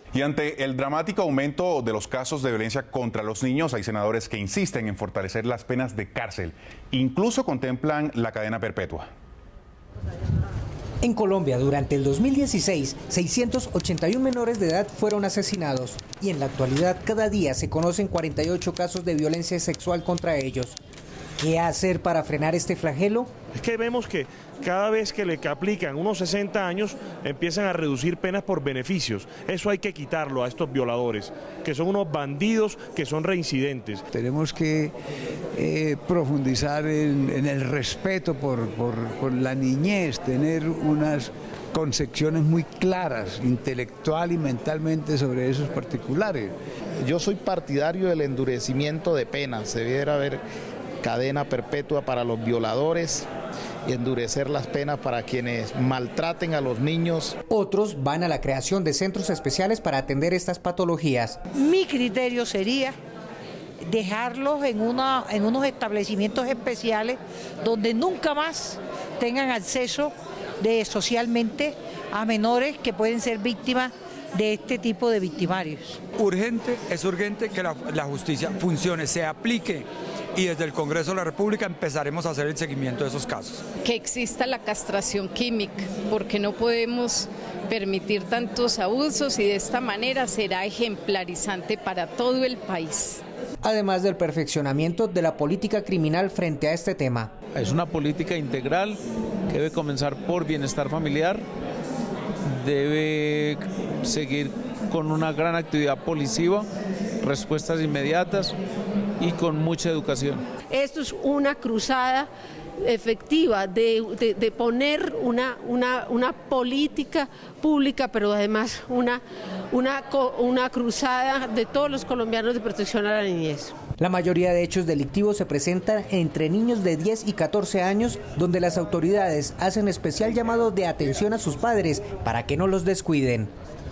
Y ante el dramático aumento de los casos de violencia contra los niños, hay senadores que insisten en fortalecer las penas de cárcel. Incluso contemplan la cadena perpetua. En Colombia, durante el 2016, 681 menores de edad fueron asesinados y en la actualidad cada día se conocen 48 casos de violencia sexual contra ellos. ¿Qué hacer para frenar este flagelo? Es que vemos que cada vez que le aplican unos 60 años empiezan a reducir penas por beneficios. Eso hay que quitarlo a estos violadores, que son unos bandidos que son reincidentes. Tenemos que profundizar en el respeto por la niñez, tener unas concepciones muy claras, intelectual y mentalmente, sobre esos particulares. Yo soy partidario del endurecimiento de penas, se debiera haber cadena perpetua para los violadores y endurecer las penas para quienes maltraten a los niños. Otros van a la creación de centros especiales para atender estas patologías. Mi criterio sería dejarlos en unos establecimientos especiales donde nunca más tengan acceso socialmente a menores que pueden ser víctimas de este tipo de victimarios. Es urgente que la justicia funcione, se aplique, y desde el Congreso de la República empezaremos a hacer el seguimiento de esos casos. Que exista la castración química, porque no podemos permitir tantos abusos y de esta manera será ejemplarizante para todo el país. Además del perfeccionamiento de la política criminal frente a este tema. Es una política integral que debe comenzar por bienestar familiar, debe seguir con una gran actividad policiva, respuestas inmediatas y con mucha educación. Esto es una cruzada efectiva de poner una política pública, pero además una cruzada de todos los colombianos de protección a la niñez. La mayoría de hechos delictivos se presentan entre niños de 10 y 14 años, donde las autoridades hacen especial llamado de atención a sus padres para que no los descuiden.